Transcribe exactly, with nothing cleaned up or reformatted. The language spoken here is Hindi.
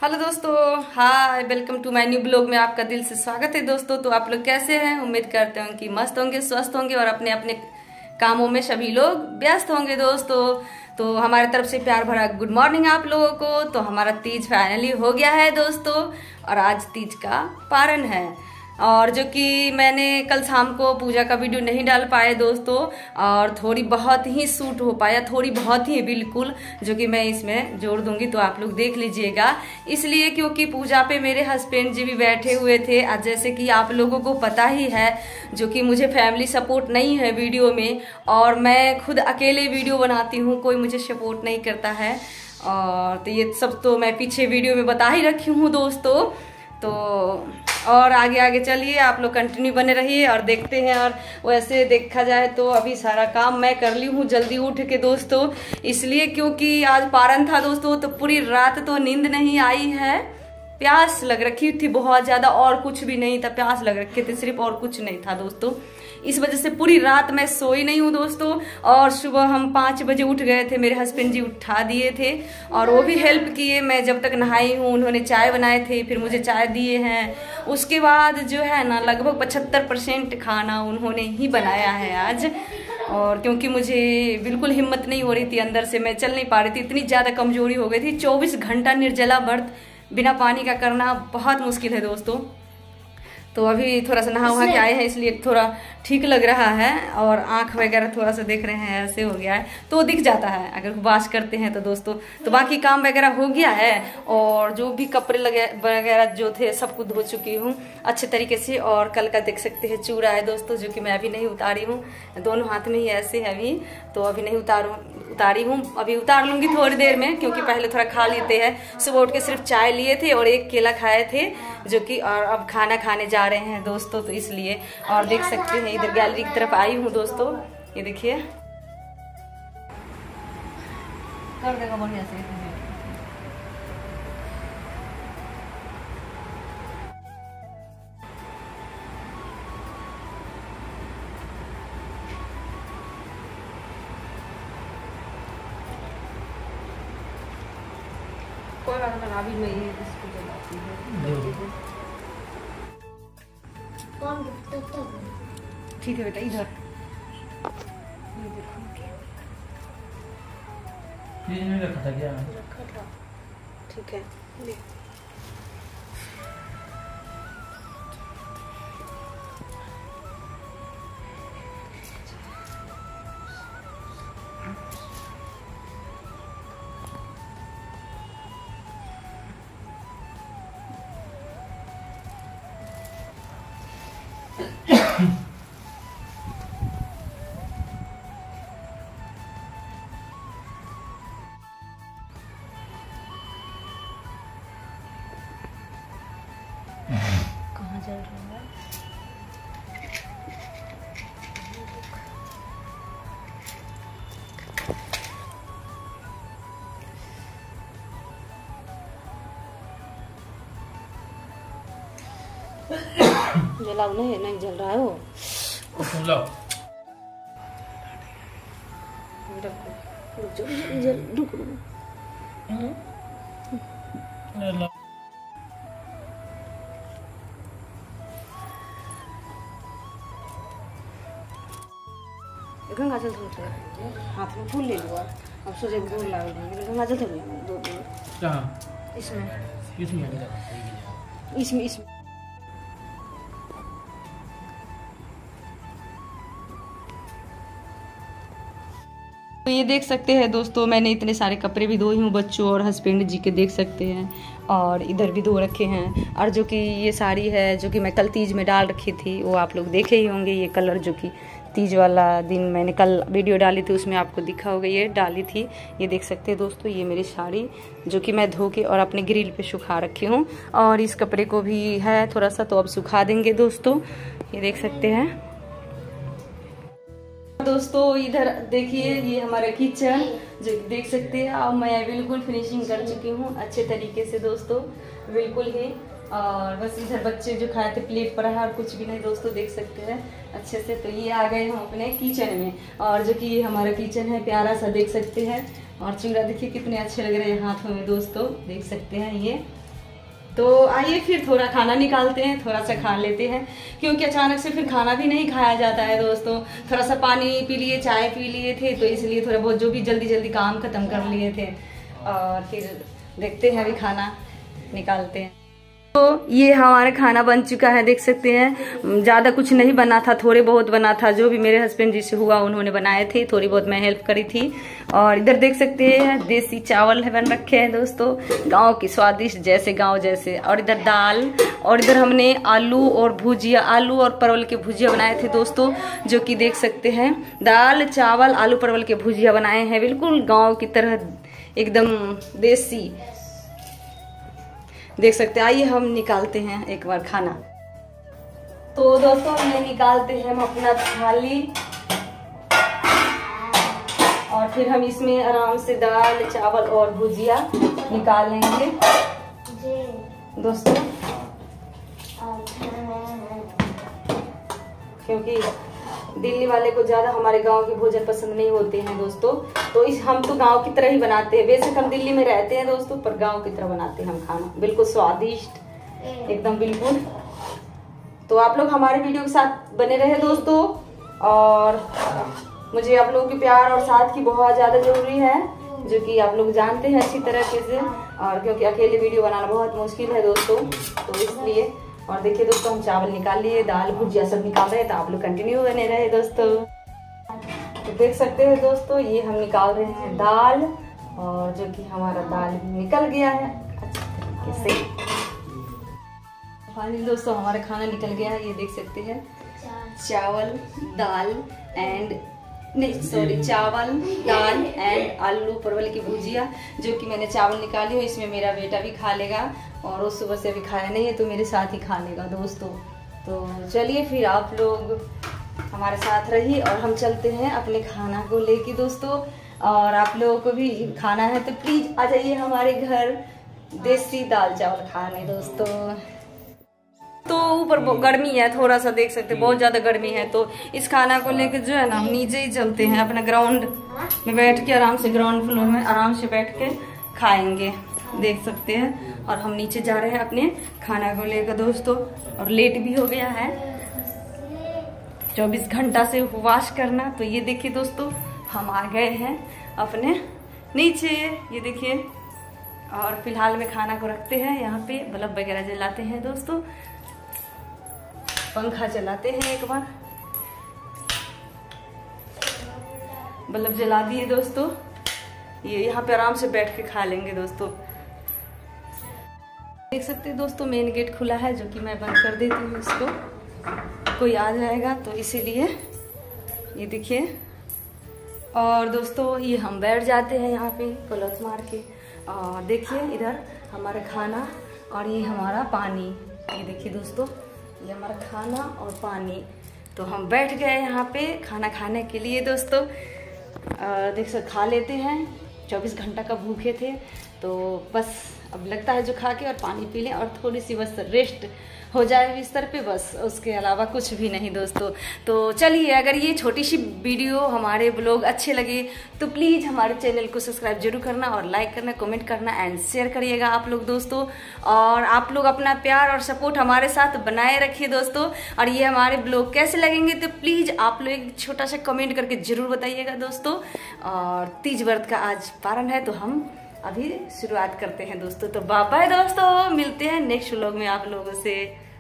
हेलो दोस्तों, hi, welcome to my new blog में आपका दिल से स्वागत है दोस्तों। तो आप लोग कैसे हैं? उम्मीद करते हैं कि मस्त होंगे, स्वस्थ होंगे और अपने अपने कामों में सभी लोग व्यस्त होंगे दोस्तों। तो हमारे तरफ से प्यार भरा गुड मॉर्निंग आप लोगों को। तो हमारा तीज फाइनली हो गया है दोस्तों और आज तीज का पारण है। और जो कि मैंने कल शाम को पूजा का वीडियो नहीं डाल पाए दोस्तों, और थोड़ी बहुत ही शूट हो पाया, थोड़ी बहुत ही बिल्कुल, जो कि मैं इसमें जोड़ दूंगी तो आप लोग देख लीजिएगा। इसलिए क्योंकि पूजा पे मेरे हस्बैंड जी भी बैठे हुए थे। आज जैसे कि आप लोगों को पता ही है जो कि मुझे फैमिली सपोर्ट नहीं है वीडियो में, और मैं खुद अकेले वीडियो बनाती हूँ, कोई मुझे सपोर्ट नहीं करता है। और तो ये सब तो मैं पीछे वीडियो में बता ही रखी हूँ दोस्तों। तो और आगे आगे चलिए, आप लोग कंटिन्यू बने रहिए और देखते हैं। और वैसे देखा जाए तो अभी सारा काम मैं कर ली हूँ जल्दी उठ के दोस्तों, इसलिए क्योंकि आज पारण था दोस्तों। तो पूरी रात तो नींद नहीं आई है, प्यास लग रखी थी बहुत ज्यादा, और कुछ भी नहीं था, प्यास लग रखी थी सिर्फ, और कुछ नहीं था दोस्तों। इस वजह से पूरी रात मैं सोई नहीं हूँ दोस्तों। और सुबह हम पाँच बजे उठ गए थे, मेरे हस्बैंड जी उठा दिए थे और वो भी हेल्प किए। मैं जब तक नहाई हूँ उन्होंने चाय बनाए थे, फिर मुझे चाय दिए हैं। उसके बाद जो है ना, लगभग पचहत्तर परसेंट खाना उन्होंने ही बनाया है आज। और क्योंकि मुझे बिल्कुल हिम्मत नहीं हो रही थी, अंदर से मैं चल नहीं पा रही थी, इतनी ज़्यादा कमजोरी हो गई थी। चौबीस घंटा निर्जला व्रत बिना पानी का करना बहुत मुश्किल है दोस्तों। तो अभी थोड़ा सा नहा वहा के आए हैं, इसलिए थोड़ा ठीक लग रहा है। और आंख वगैरह थोड़ा सा देख रहे हैं ऐसे हो गया है, तो दिख जाता है अगर उपवास करते हैं तो दोस्तों। तो बाकी काम वगैरह हो गया है, और जो भी कपड़े लगे वगैरह जो थे सबको धो चुकी हूँ अच्छे तरीके से। और कल का देख सकते हैं चूड़ा है दोस्तों, जो कि मैं अभी नहीं उतारी हूँ, दोनों हाथ में ही ऐसे है अभी, तो अभी नहीं उतारू उतारी हूँ, अभी उतार लूंगी थोड़ी देर में, क्योंकि पहले थोड़ा खा लेते हैं। सुबह उठ के सिर्फ चाय लिए थे और एक केला खाए थे, जो कि और अब खाना खाने जा रहे हैं दोस्तों, तो इसलिए। और देख सकते हैं इधर गैलरी की तरफ आई हूँ दोस्तों, ये देखिए कर देगा बढ़िया से। कोई बात नहीं, अभी मैं ये इसको जलाती हूँ। ठीक है बेटा, इधर ये देखो, ये नहीं रखा था क्या? रखा था, ठीक है ले। कहाँ जल रहा है? जलाओ नहीं, नहीं जल रहा है वो। लो रुक जाओ, जल रुक रुक। गंगा जल थोड़ा हाथ में फूल ले लो, अब सोचे गोल लगा देंगे। गंगा जल थोड़ी दो दो कहाँ? इसमें इसमें इसमें इसमें तो ये देख सकते हैं दोस्तों, मैंने इतने सारे कपड़े भी धोए हूँ बच्चों और हस्बैंड जी के, देख सकते हैं। और इधर भी धो रखे हैं। और जो कि ये साड़ी है जो कि मैं कल तीज में डाल रखी थी, वो आप लोग देखे ही होंगे। ये कलर जो कि तीज वाला दिन मैंने कल वीडियो डाली थी, उसमें आपको दिखा होगा, ये डाली थी। ये देख सकते हैं दोस्तों, ये मेरी साड़ी जो कि मैं धो के और अपने ग्रिल पे सुखा रखी हूँ। और इस कपड़े को भी है थोड़ा सा, तो अब सुखा देंगे दोस्तों। ये देख सकते हैं दोस्तों। इधर देखिए, ये हमारा किचन जो देख सकते हैं। अब मैं बिल्कुल फिनिशिंग कर चुकी हूँ अच्छे तरीके से दोस्तों, बिल्कुल ही। और बस इधर बच्चे जो खाए थे प्लेट पर है और कुछ भी नहीं दोस्तों, देख सकते हैं अच्छे से। तो ये आ गए हम अपने किचन में, और जो कि ये हमारा किचन है प्यारा सा, देख सकते हैं। और चूड़ा देखिए कितने अच्छे लग रहे हैं हाथों में दोस्तों, देख सकते हैं ये। तो आइए फिर थोड़ा खाना निकालते हैं, थोड़ा सा खा लेते हैं, क्योंकि अचानक से फिर खाना भी नहीं खाया जाता है दोस्तों। थोड़ा सा पानी पी लिए, चाय पी लिए थे, तो इसलिए थोड़ा बहुत जो भी जल्दी जल्दी काम खत्म कर लिए थे, और फिर देखते हैं अभी खाना निकालते हैं। तो ये हमारा खाना बन चुका है, देख सकते हैं। ज़्यादा कुछ नहीं बना था, थोड़े बहुत बना था, जो भी मेरे हस्बैंड जी से हुआ उन्होंने बनाए थे, थोड़ी बहुत मैं हेल्प करी थी। और इधर देख सकते हैं देसी चावल है बन रखे हैं दोस्तों, गांव की स्वादिष्ट, जैसे गांव जैसे। और इधर दाल, और इधर हमने आलू और भुजिया, आलू और परवल के भुजिया बनाए थे दोस्तों, जो कि देख सकते हैं। दाल चावल आलू परवल के भुजिया बनाए हैं, बिल्कुल गाँव की तरह एकदम देसी, देख सकते हैं। आइए हम निकालते हैं एक बार खाना। तो दोस्तों हमने निकालते हैं हम अपना थाली, और फिर हम इसमें आराम से दाल चावल और भुजिया निकाल लेंगे दोस्तों, क्योंकि दिल्ली वाले को ज्यादा हमारे गांव के भोजन पसंद नहीं होते हैं दोस्तों। तो इस हम तो गांव की तरह ही बनाते हैं, बेशक हम दिल्ली में रहते हैं दोस्तों, पर गांव की तरह बनाते हैं हम खाना, बिल्कुल स्वादिष्ट एकदम बिल्कुल। तो आप लोग हमारे वीडियो के साथ बने रहे दोस्तों, और मुझे आप लोगों के प्यार और साथ की बहुत ज्यादा जरूरी है, जो कि आप लोग जानते हैं अच्छी तरीके से, और क्योंकि अकेले वीडियो बनाना बहुत मुश्किल है दोस्तों, तो इसलिए। और देखिए दोस्तों हम चावल निकाल लिए, दाल भुजिया सब निकाल रहे हैं, तो आप लोग कंटिन्यू बने रहे दोस्तों। तो देख सकते हैं दोस्तों ये हम निकाल रहे हैं दाल, और जो कि हमारा दाल भी निकल गया है अच्छे तरीके से। फाइनली दोस्तों हमारा खाना निकल गया है, ये देख सकते हैं। चावल दाल एंड नहीं सॉरी चावल दाल एंड आलू परवल की भुजिया, जो कि मैंने चावल निकाली है, इसमें मेरा बेटा भी खा लेगा, और वो सुबह से अभी खाया नहीं है तो मेरे साथ ही खा लेगा दोस्तों। तो चलिए फिर आप लोग हमारे साथ रहिए, और हम चलते हैं अपने खाना को लेके दोस्तों। और आप लोगों को भी खाना है तो प्लीज आ जाइए हमारे घर देसी दाल चावल खाने दोस्तों। तो ऊपर गर्मी है थोड़ा सा, देख सकते बहुत ज्यादा गर्मी है, तो इस खाना को लेकर जो है ना हम नीचे ही चलते हैं, अपना ग्राउंड में बैठ के आराम से, ग्राउंड फ्लोर में आराम से बैठ के खाएंगे, देख सकते हैं। और हम नीचे जा रहे हैं अपने खाना को लेकर दोस्तों, और लेट भी हो गया है, चौबीस घंटा से उपवास करना। तो ये देखिए दोस्तों हम आ गए हैं अपने नीचे, ये देखिए। और फिलहाल में खाना को रखते हैं यहाँ पे, बल्ब वगैरह जलाते हैं दोस्तों, पंखा चलाते हैं एक बार, बल्ब जला दिए दोस्तों। ये यहाँ पे आराम से बैठ के खा लेंगे दोस्तों। देख सकते हैं दोस्तों मेन गेट खुला है, जो कि मैं बंद कर देती हूँ इसको, कोई आ जाएगा तो इसीलिए, ये देखिए। और दोस्तों ये हम बैठ जाते हैं यहाँ पे पलट मार के, और देखिए इधर हमारा खाना और ये हमारा पानी, ये देखिए दोस्तों ये हमारा खाना और पानी। तो हम बैठ गए यहाँ पे खाना खाने के लिए दोस्तों, देख सकते खा लेते हैं, चौबीस घंटा का भूखे थे, तो बस अब लगता है जो खा के और पानी पी लें, और थोड़ी सी बस रेस्ट हो जाए बिस्तर पे, बस उसके अलावा कुछ भी नहीं दोस्तों। तो चलिए अगर ये छोटी सी वीडियो हमारे ब्लॉग अच्छे लगे तो प्लीज़ हमारे चैनल को सब्सक्राइब जरूर करना, और लाइक करना, कमेंट करना एंड शेयर करिएगा आप लोग दोस्तों। और आप लोग अपना प्यार और सपोर्ट हमारे साथ बनाए रखिए दोस्तों। और ये हमारे ब्लॉग कैसे लगेंगे तो प्लीज़ आप लोग एक छोटा सा कमेंट करके जरूर बताइएगा दोस्तों। और तीज व्रत का आज पारण है, तो हम अभी शुरुआत करते हैं दोस्तों। तो बाय बाय दोस्तों, मिलते हैं नेक्स्ट व्लॉग में आप लोगों से।